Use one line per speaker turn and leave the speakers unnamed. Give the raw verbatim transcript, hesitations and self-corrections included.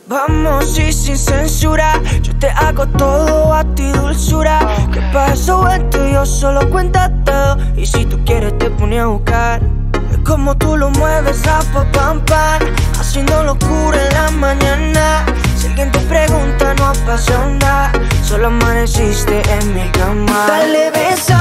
Vamos y sin censura, yo te hago todo a ti, dulzura. Que pa' eso vente, yo solo cuéntate. Y si tú quieres te pone a buscar. Es como tú lo mueves, rafa, pam, pam, haciendo locura en la mañana. Si alguien te pregunta no ha pasado nada, solo amaneciste en mi cama. Dale, besa